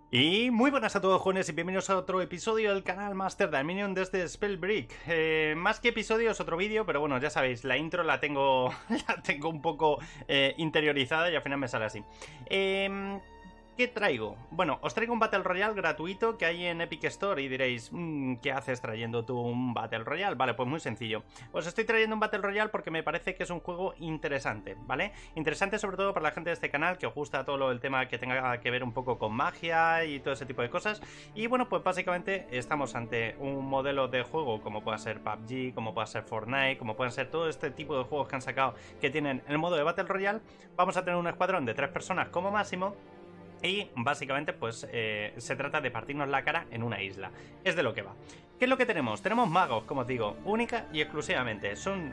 Y muy buenas a todos, jóvenes, y bienvenidos a otro episodio del canal Master Dominion desde Spellbrick. Más que episodio es otro vídeo, pero bueno, ya sabéis, la intro la tengo, la tengo un poco interiorizada y al final me sale así. ¿Qué traigo? Bueno, os traigo un Battle Royale gratuito que hay en Epic Store y diréis, ¿qué haces trayendo tú un Battle Royale? Vale, pues muy sencillo. Os estoy trayendo un Battle Royale porque me parece que es un juego interesante, ¿vale? Interesante sobre todo para la gente de este canal que os gusta todo el tema que tenga que ver un poco con magia y todo ese tipo de cosas. Y bueno, pues básicamente estamos ante un modelo de juego como pueda ser PUBG, como pueda ser Fortnite, como pueden ser todo este tipo de juegos que han sacado que tienen el modo de Battle Royale. Vamos a tener un escuadrón de 3 personas como máximo. Y básicamente pues se trata de partirnos la cara en una isla. Es de lo que va. ¿Qué es lo que tenemos? Tenemos magos, como os digo, única y exclusivamente. Son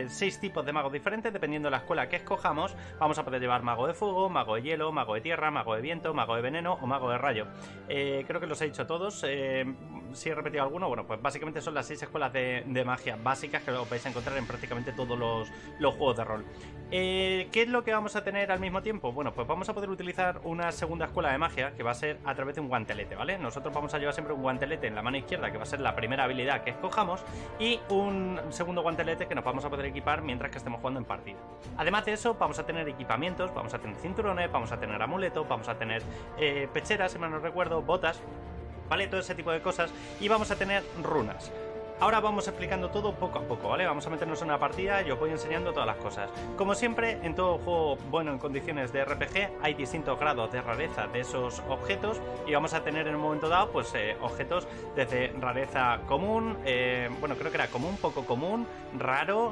6 tipos de magos diferentes dependiendo de la escuela que escojamos. Vamos a poder llevar mago de fuego, mago de hielo, mago de tierra, mago de viento, mago de veneno o mago de rayo. Creo que los he dicho todos. Si he repetido alguno, bueno, pues básicamente son las 6 escuelas de magia básicas que os vais a encontrar en prácticamente todos los juegos de rol. ¿Qué es lo que vamos a tener al mismo tiempo? Bueno, pues vamos a poder utilizar una segunda escuela de magia que va a ser a través de un guantelete, ¿vale? Nosotros vamos a llevar siempre un guantelete en la mano izquierda que va a ser la primera habilidad que escojamos y un segundo guantelete que nos vamos a poder equipar mientras que estemos jugando en partida. Además de eso, vamos a tener equipamientos, vamos a tener cinturones, vamos a tener amuletos, vamos a tener pecheras, si mal no recuerdo, botas, ¿vale? Todo ese tipo de cosas y vamos a tener runas. Ahora vamos explicando todo poco a poco, ¿vale? Vamos a meternos en una partida y os voy enseñando todas las cosas. Como siempre, en todo juego bueno en condiciones de RPG hay distintos grados de rareza de esos objetos y vamos a tener en un momento dado pues objetos desde rareza común, bueno, creo que era común, poco común, raro,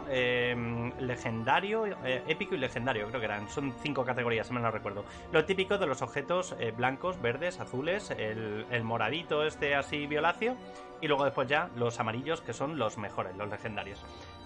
legendario, épico y legendario, creo que eran. Son 5 categorías, si mal no recuerdo. Lo típico de los objetos blancos, verdes, azules, el moradito este así violáceo. Y luego después ya los amarillos, que son los mejores, los legendarios.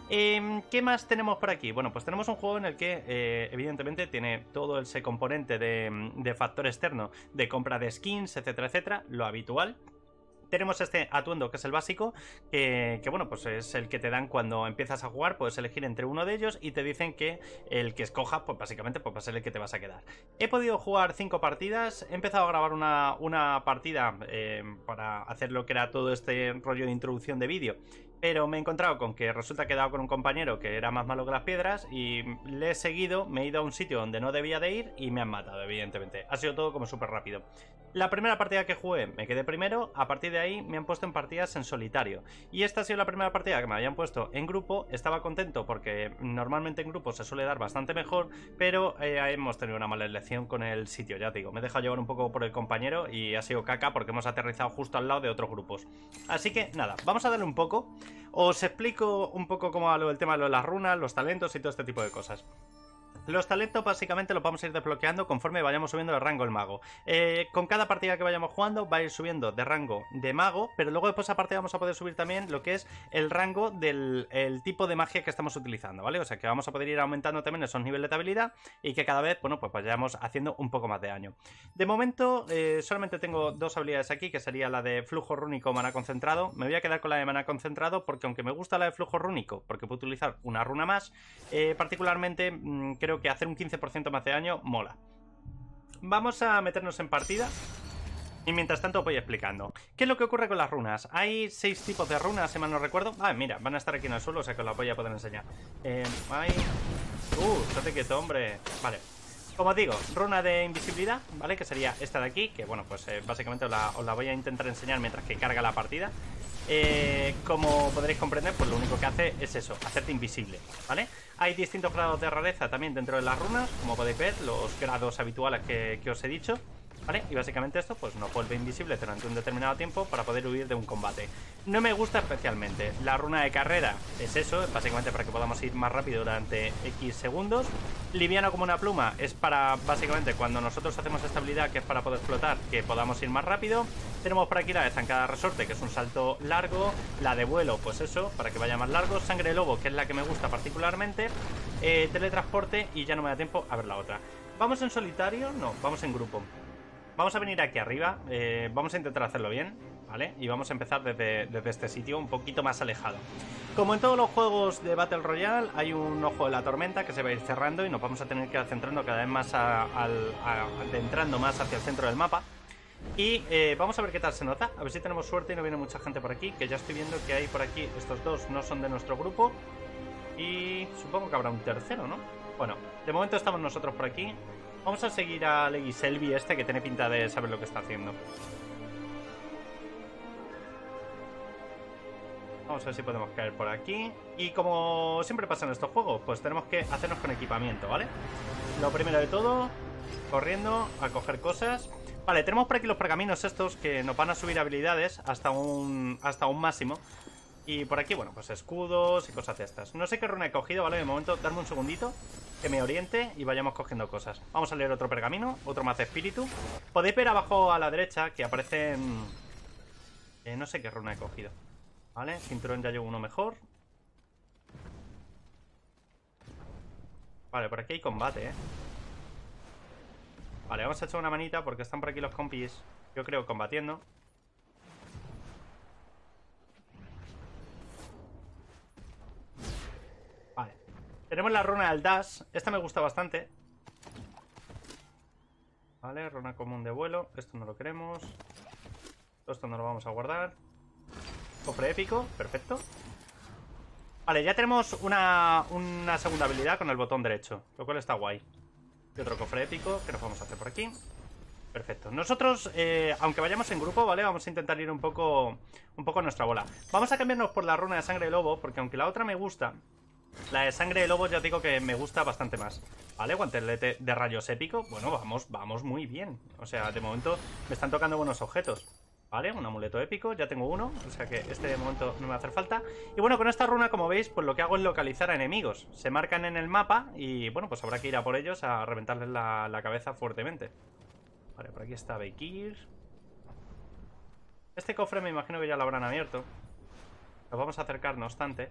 ¿Qué más tenemos por aquí? Bueno, pues tenemos un juego en el que evidentemente tiene todo ese componente de factor externo, de compra de skins, etcétera, etcétera, lo habitual. Tenemos este atuendo que es el básico, que bueno, pues es el que te dan cuando empiezas a jugar. Puedes elegir entre uno de ellos y te dicen que el que escojas, pues básicamente pues va a ser el que te vas a quedar. He podido jugar 5 partidas, he empezado a grabar una partida para hacer lo que era todo este rollo de introducción de vídeo, pero me he encontrado con que resulta que he dado con un compañero que era más malo que las piedras y le he seguido, me he ido a un sitio donde no debía de ir y me han matado, evidentemente. Ha sido todo como súper rápido. La primera partida que jugué me quedé primero, a partir de ahí me han puesto en partidas en solitario. Y esta ha sido la primera partida que me habían puesto en grupo. Estaba contento porque normalmente en grupo se suele dar bastante mejor, pero hemos tenido una mala elección con el sitio, ya te digo. Me he dejado llevar un poco por el compañero y ha sido caca porque hemos aterrizado justo al lado de otros grupos. Así que nada, vamos a darle un poco. Os explico un poco cómo va el tema de las runas, los talentos y todo este tipo de cosas. Los talentos básicamente los vamos a ir desbloqueando conforme vayamos subiendo de rango el mago. Con cada partida que vayamos jugando va a ir subiendo de rango de mago, pero luego después aparte vamos a poder subir también lo que es el rango del tipo de magia que estamos utilizando, ¿vale? O sea que vamos a poder ir aumentando también esos niveles de habilidad y que cada vez, bueno, pues vayamos haciendo un poco más de daño. De momento solamente tengo 2 habilidades aquí, que sería la de flujo rúnico, maná concentrado. Me voy a quedar con la de maná concentrado porque aunque me gusta la de flujo rúnico, porque puedo utilizar una runa más, particularmente creo que hacer un 15% más de daño mola. Vamos a meternos en partida y mientras tanto voy explicando. ¿Qué es lo que ocurre con las runas? Hay 6 tipos de runas, si mal no recuerdo. Ah, mira, van a estar aquí en el suelo, o sea que os las voy a poder enseñar. Estate quieto, hombre. Vale. Como os digo, runa de invisibilidad, ¿vale? Que sería esta de aquí, que bueno, pues básicamente os la voy a intentar enseñar mientras que carga la partida. Como podréis comprender, pues lo único que hace es eso, hacerte invisible, ¿vale? Hay distintos grados de rareza también dentro de las runas, como podéis ver, los grados habituales que os he dicho, ¿vale? Y básicamente esto pues nos vuelve invisible durante un determinado tiempo para poder huir de un combate. No me gusta especialmente. La runa de carrera es eso, básicamente para que podamos ir más rápido durante X segundos. Liviano como una pluma es para, básicamente, cuando nosotros hacemos esta habilidad, que es para poder flotar, que podamos ir más rápido. Tenemos por aquí la de zancada resorte, que es un salto largo. La de vuelo, pues eso, para que vaya más largo. Sangre de lobo, que es la que me gusta particularmente. Teletransporte, y ya no me da tiempo a ver la otra. ¿Vamos en solitario? No, vamos en grupo. Vamos a venir aquí arriba, vamos a intentar hacerlo bien, ¿vale? Y vamos a empezar desde este sitio un poquito más alejado. Como en todos los juegos de Battle Royale, hay un ojo de la tormenta que se va a ir cerrando y nos vamos a tener que ir centrando cada vez más adentrando más hacia el centro del mapa. Y vamos a ver qué tal se nota. A ver si tenemos suerte y no viene mucha gente por aquí. Que ya estoy viendo que hay por aquí. Estos dos no son de nuestro grupo. Y supongo que habrá un tercero, ¿no? Bueno, de momento estamos nosotros por aquí. Vamos a seguir a Leggy Selby este, que tiene pinta de saber lo que está haciendo. Vamos a ver si podemos caer por aquí. Y como siempre pasa en estos juegos, pues tenemos que hacernos con equipamiento, ¿vale? Lo primero de todo, corriendo a coger cosas. Vale, tenemos por aquí los pergaminos estos que nos van a subir habilidades hasta un máximo. Y por aquí, bueno, pues escudos y cosas de estas. No sé qué runa he cogido, ¿vale? De momento, darme un segundito que me oriente y vayamos cogiendo cosas. Vamos a leer otro pergamino, otro más de espíritu. Podéis ver abajo a la derecha que aparecen... no sé qué runa he cogido. Vale, cinturón ya llevo uno mejor. Vale, por aquí hay combate, ¿eh? Vale, vamos a echar una manita porque están por aquí los compis, yo creo, combatiendo. Vale. Tenemos la runa del dash. Esta me gusta bastante. Vale, runa común de vuelo. Esto no lo queremos. Esto no lo vamos a guardar. Cofre épico, perfecto. Vale, ya tenemos una segunda habilidad con el botón derecho, lo cual está guay. Y otro cofre épico que nos vamos a hacer por aquí. Perfecto. Nosotros, aunque vayamos en grupo, ¿vale? Vamos a intentar ir un poco a nuestra bola. Vamos a cambiarnos por la runa de sangre de lobo, porque aunque la otra me gusta, la de sangre de lobo ya os digo que me gusta bastante más. Vale, guantelete de rayos épico. Bueno, vamos muy bien. O sea, de momento me están tocando buenos objetos. Vale, un amuleto épico, ya tengo uno. O sea que este de momento no me va a hacer falta. Y bueno, con esta runa, como veis, pues lo que hago es localizar a enemigos. Se marcan en el mapa y bueno, pues habrá que ir a por ellos a reventarles la cabeza fuertemente. Vale, por aquí está Bekir. Este cofre me imagino que ya lo habrán abierto. Nos vamos a acercar, no obstante.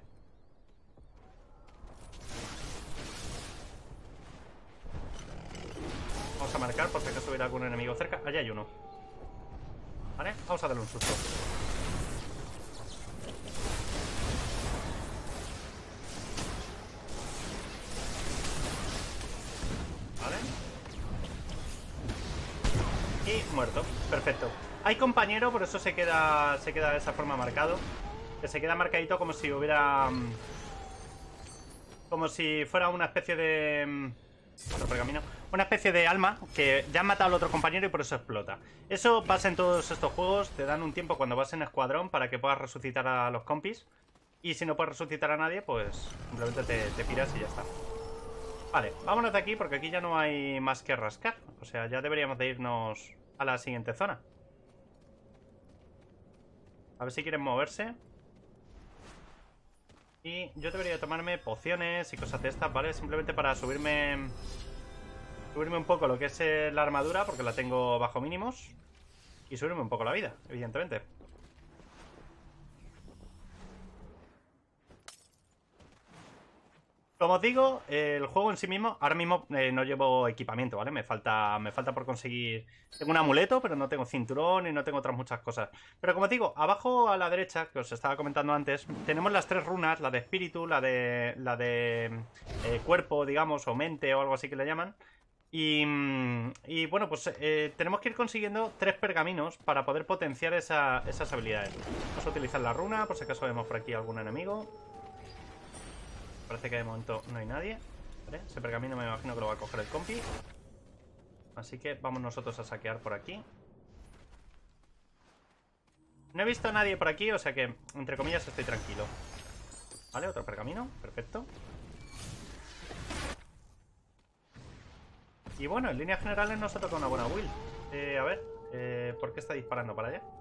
Vamos a marcar por si acaso hubiera algún enemigo cerca. Allá hay uno. Vale, vamos a darle un susto. Vale. Y muerto, perfecto. Hay compañero, por eso se queda de esa forma marcado. Que se queda marcadito como si hubiera... como si fuera una especie de... otro pergamino. Una especie de alma que ya han matado al otro compañero y por eso explota. Eso pasa en todos estos juegos. Te dan un tiempo cuando vas en escuadrón para que puedas resucitar a los compis. Y si no puedes resucitar a nadie, pues simplemente te piras y ya está. Vale, vámonos de aquí porque aquí ya no hay más que rascar. O sea, ya deberíamos de irnos a la siguiente zona. A ver si quieren moverse. Y yo debería tomarme pociones y cosas de estas, ¿vale? Simplemente para subirme un poco lo que es la armadura, porque la tengo bajo mínimos. Y subirme un poco la vida, evidentemente. Como os digo, el juego en sí mismo, ahora mismo no llevo equipamiento, ¿vale? Me falta por conseguir... Tengo un amuleto, pero no tengo cinturón y no tengo otras muchas cosas. Pero como os digo, abajo a la derecha, que os estaba comentando antes, tenemos las tres runas, la de espíritu, la de cuerpo, digamos, o mente o algo así que le llaman. Y bueno, pues tenemos que ir consiguiendo 3 pergaminos para poder potenciar esas habilidades. Vamos a utilizar la runa, por si acaso vemos por aquí algún enemigo. Parece que de momento no hay nadie. ¿Vale? Ese pergamino me imagino que lo va a coger el compi. Así que vamos nosotros a saquear por aquí. No he visto a nadie por aquí, o sea que, entre comillas, estoy tranquilo. Vale, otro pergamino, perfecto. Y bueno, en líneas generales nos ha tocado una buena build. A ver, ¿por qué está disparando para allá?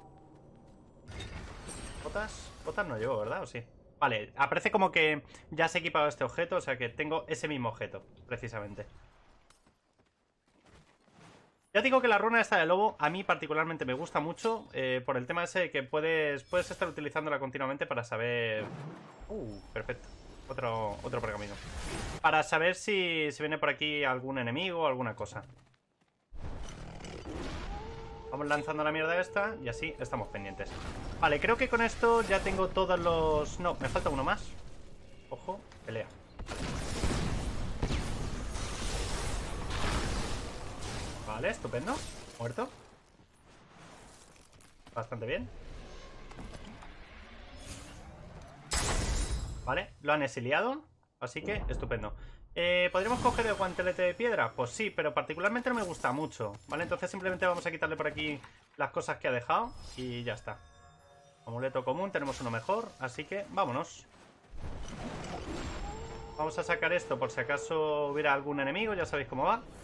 ¿Botas? Botas no llevo, ¿verdad? ¿O sí? Vale, aparece como que ya se ha equipado este objeto, o sea que tengo ese mismo objeto, precisamente. Ya digo que la runa esta de lobo a mí particularmente me gusta mucho, por el tema ese que puedes estar utilizándola continuamente para saber... perfecto. Otro pergamino. Para saber si viene por aquí algún enemigo o alguna cosa. Vamos lanzando la mierda esta y así estamos pendientes. Vale, creo que con esto ya tengo todos los... No, me falta uno más. Ojo, pelea. Vale, estupendo. Muerto. Bastante bien. Vale, lo han exiliado. Así que, estupendo. ¿Podríamos coger el guantelete de piedra? Pues sí, pero particularmente no me gusta mucho. Vale, entonces simplemente vamos a quitarle por aquí las cosas que ha dejado y ya está. Amuleto común, tenemos uno mejor. Así que, vámonos. Vamos a sacar esto por si acaso hubiera algún enemigo. Ya sabéis cómo va.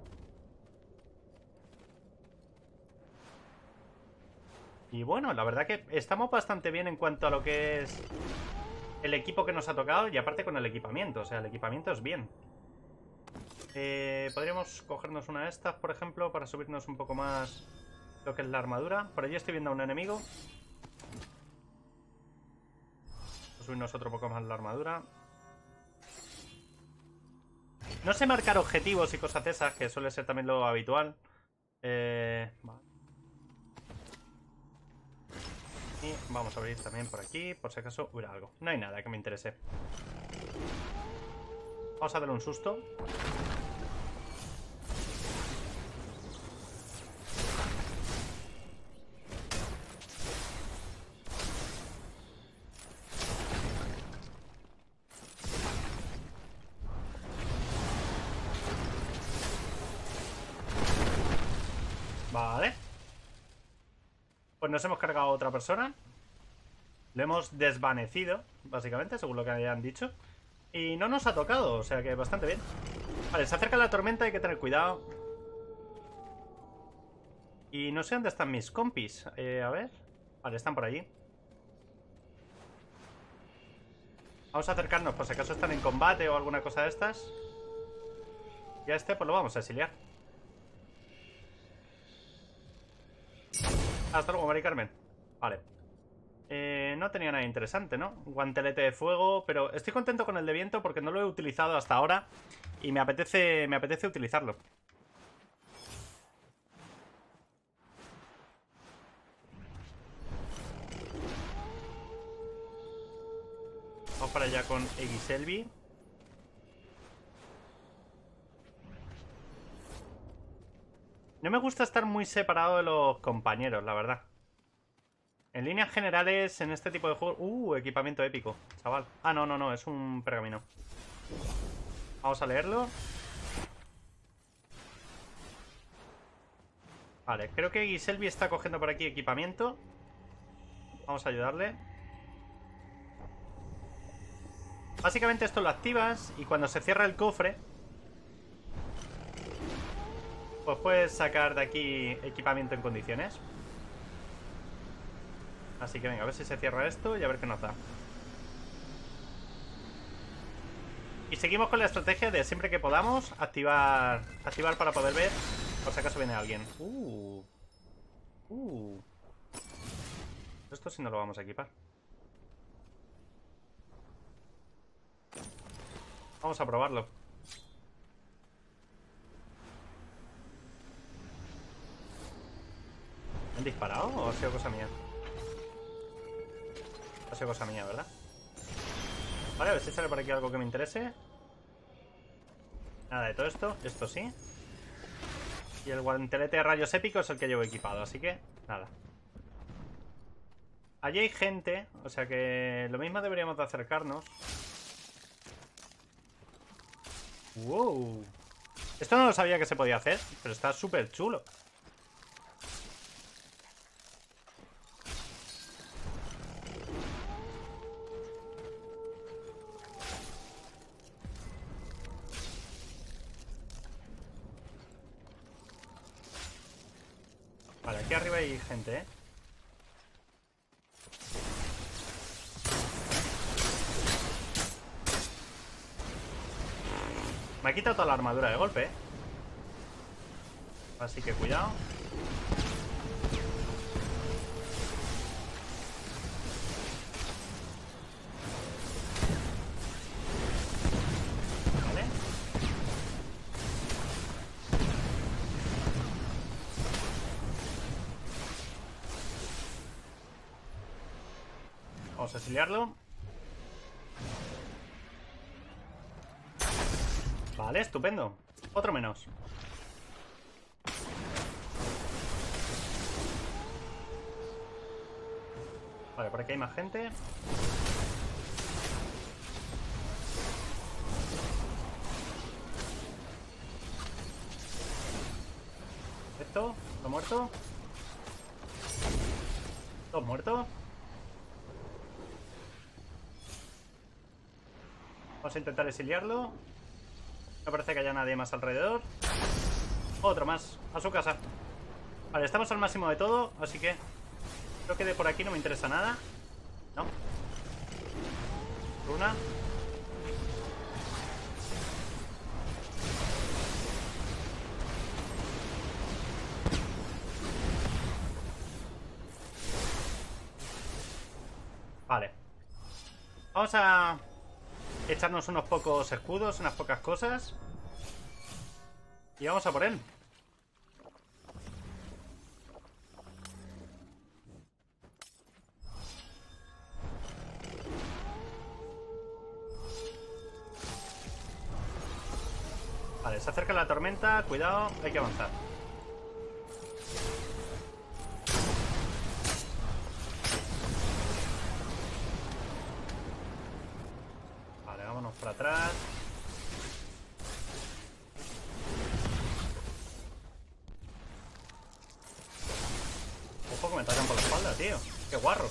Y bueno, la verdad que estamos bastante bien en cuanto a lo que es el equipo que nos ha tocado. Y aparte con el equipamiento, o sea, el equipamiento es bien. Podríamos cogernos una de estas, por ejemplo, para subirnos un poco más lo que es la armadura. Por allí estoy viendo a un enemigo. Vamos a subirnos otro poco más la armadura. No sé marcar objetivos y cosas de esas, que suele ser también lo habitual. Vale. Y vamos a abrir también por aquí, por si acaso hubiera algo. No hay nada que me interese. Vamos a darle un susto. Vale. Pues nos hemos cargado a otra persona. Lo hemos desvanecido, básicamente, según lo que hayan dicho. Y no nos ha tocado, o sea que bastante bien. Vale, se acerca la tormenta, hay que tener cuidado. Y no sé dónde están mis compis. A ver. Vale, están por allí. Vamos a acercarnos por si acaso están en combate o alguna cosa de estas. Y a este pues lo vamos a exiliar. Hasta luego, Mari Carmen. Vale. No tenía nada interesante, ¿no? Guantelete de fuego, pero estoy contento con el de viento porque no lo he utilizado hasta ahora y me apetece utilizarlo. Vamos para allá con Egiselvi. No me gusta estar muy separado de los compañeros, la verdad. En líneas generales, en este tipo de juegos... equipamiento épico, chaval. Ah, no, es un pergamino. Vamos a leerlo. Vale, creo que Giselvi está cogiendo por aquí equipamiento. Vamos a ayudarle. Básicamente esto lo activas y cuando se cierra el cofre, pues puedes sacar de aquí equipamiento en condiciones. Así que venga, a ver si se cierra esto y a ver qué nos da. Y seguimos con la estrategia de siempre que podamos activar para poder ver por si acaso viene alguien. Esto sí no lo vamos a equipar. Vamos a probarlo. ¿Me han disparado o ha sido cosa mía? Ha sido cosa mía, ¿verdad? Vale, a ver si sale por aquí algo que me interese. Nada de todo esto. Esto sí. Y el guantelete de rayos épicos es el que llevo equipado, así que nada. Allí hay gente, o sea que lo mismo deberíamos de acercarnos. ¡Wow! Esto no lo sabía que se podía hacer, pero está súper chulo. Vale, aquí arriba hay gente, ¿eh? Me ha quitado toda la armadura de golpe, ¿eh? Así que cuidado. Vale. Vamos a exiliarlo. Vale, estupendo. Otro menos. Vale, por aquí hay más gente. Esto, ¿lo muerto? ¿Dos muertos? Vamos a intentar exiliarlo. No parece que haya nadie más alrededor. Otro más, a su casa. Vale, estamos al máximo de todo, así que creo que de por aquí no me interesa nada. No. Runa. Vale. Vamos a echarnos unos pocos escudos, unas pocas cosas. Y vamos a por él. Vale, se acerca la tormenta. Cuidado, hay que avanzar. Vale, vámonos para atrás. Ojo que me atacan por la espalda, tío. Qué guarro.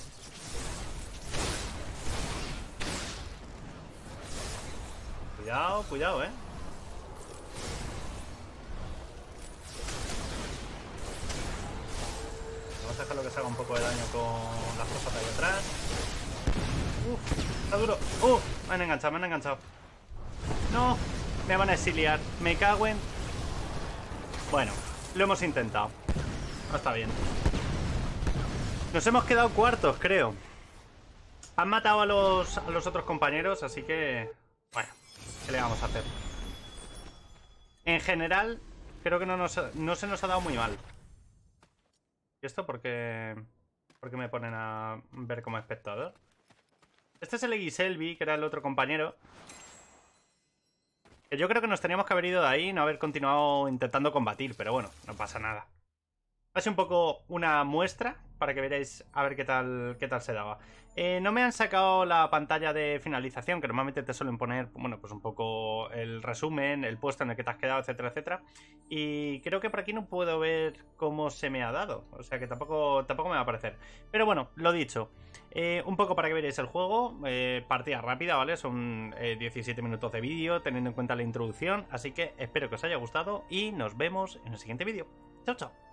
Cuidado, cuidado, Vamos a dejarlo que se haga un poco de daño con las cosas de ahí atrás. Está duro. Me han enganchado, me han enganchado. No, me van a exiliar. Me cago en... Bueno, lo hemos intentado. No está bien. Nos hemos quedado cuartos, creo. Han matado a los otros compañeros, así que... Bueno, ¿qué le vamos a hacer? En general, creo que no se nos ha dado muy mal. ¿Y esto por qué me ponen a ver como espectador? Este es el Egiselvi, que era el otro compañero. Que yo creo que nos teníamos que haber ido de ahí y no haber continuado intentando combatir, pero bueno, no pasa nada. Va a ser un poco una muestra para que veáis a ver qué tal se daba. No me han sacado la pantalla de finalización, que normalmente te suelen poner, bueno, pues un poco el resumen, el puesto en el que te has quedado, etcétera, etcétera. Y creo que por aquí no puedo ver cómo se me ha dado, o sea que tampoco me va a aparecer. Pero bueno, lo dicho, un poco para que veáis el juego, partida rápida, ¿vale? Son 17 minutos de vídeo, teniendo en cuenta la introducción, así que espero que os haya gustado y nos vemos en el siguiente vídeo. Chao, chao.